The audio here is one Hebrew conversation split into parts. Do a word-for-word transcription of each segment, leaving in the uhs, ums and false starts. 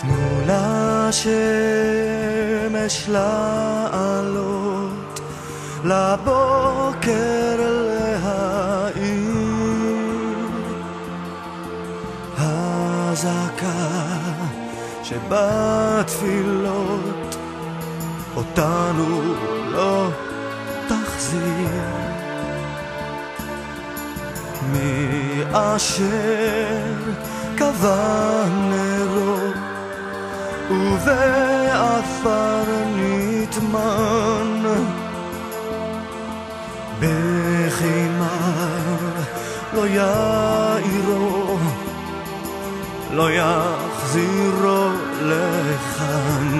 תנו לשמש לעלות, לבוקר להאיר, הזעקה שבתפילות אותנו לא תחזיר. מי אשר קבע נרות ובעפר נטמן, בחימר לא יאירו, לא יחזירו לכאן.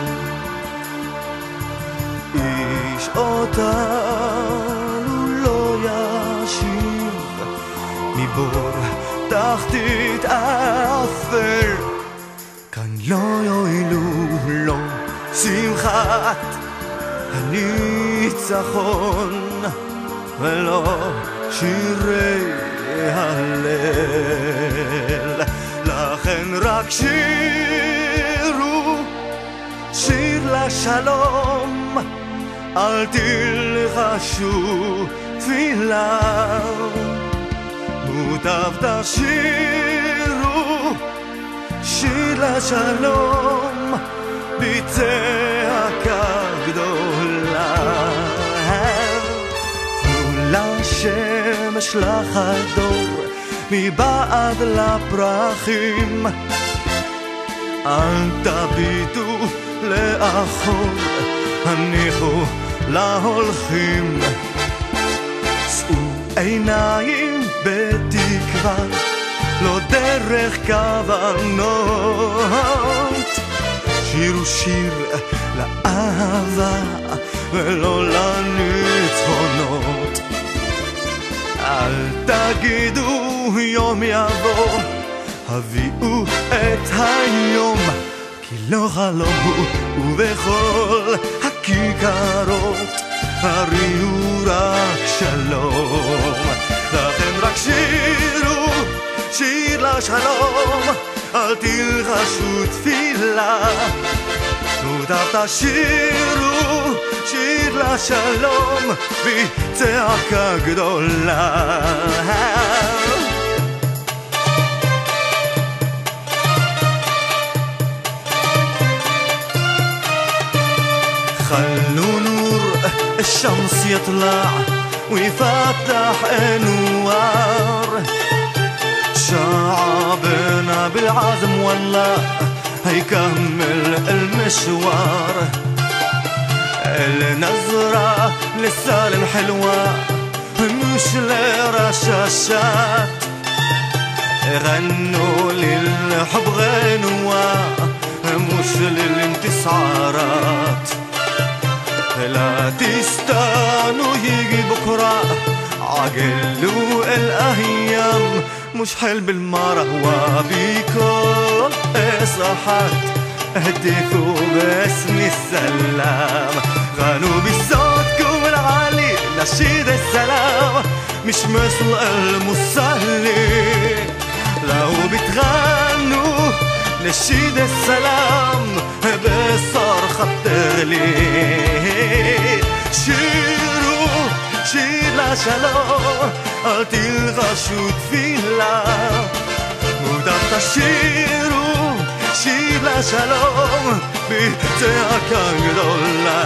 איש אותנו לא ישיב מבור תחתית אפר, כאן לא יועילו לו שמחת הניצחון ולא שירי הלל. לכן רק שירו שיר לשלום, אל תלחשו תפילה, מוטב תשירו שיר לשלום בצעקה גדולה. תנו לשמש לחדור מבעד לפרחים, אל תביטו לאחור, הניחו להולכים. שאו עיניים בתקווה, לא דרך כוונות, שירו שיר לאהבה ולא לניצחונות. אל תגידו יום יבוא, הביאו את היום, כי לא חלום הוא, ובכל הכיכרות הריעו רק שלום. לכן רק שירו שיר לשלום, אל תלחשו תפילה, מוטב תשירו שיר לשלום בצעקה גדולה. خلوا نور الشمس يطلع ويفتح انوار شعبنا بالعزم والله هيكمل المشوار. النظرة للسالم حلوة مش لرشاشات، غنوا للحب غنوة مش للانتصارات. لا تستنوا يجي بكرة، عجلوا الأيام مش حل بالمرة وبكل إصحات اهتفوا باسم السلام. غنوا بصوتكم العالي نشيد السلام مش مثل المصلي. لو بتغنوا نشيد السلام بالصرخة بتغلي. شيروا شير لشلום אל תלחשו תפילה, מוטב תשירו שיר לשלום בצעקה גדולה.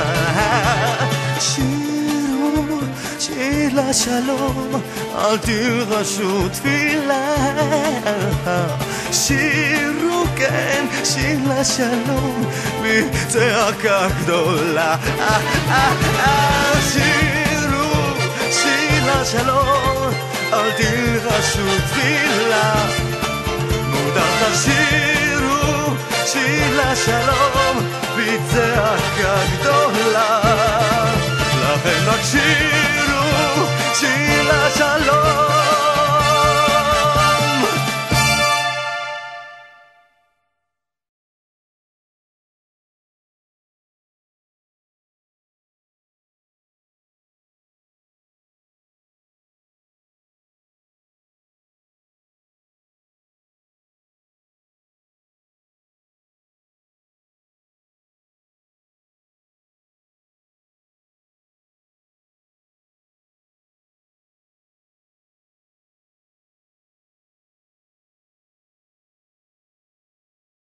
שירו שיר לשלום אל תלחשו תפילה, שירו כן שיר לשלום בצעקה גדולה. שירו שיר לשלום אל תלחשו תפילה, מוטב תשירו שיר לשלום בצעקה גדולה. לכן רק שירו שיר לשלום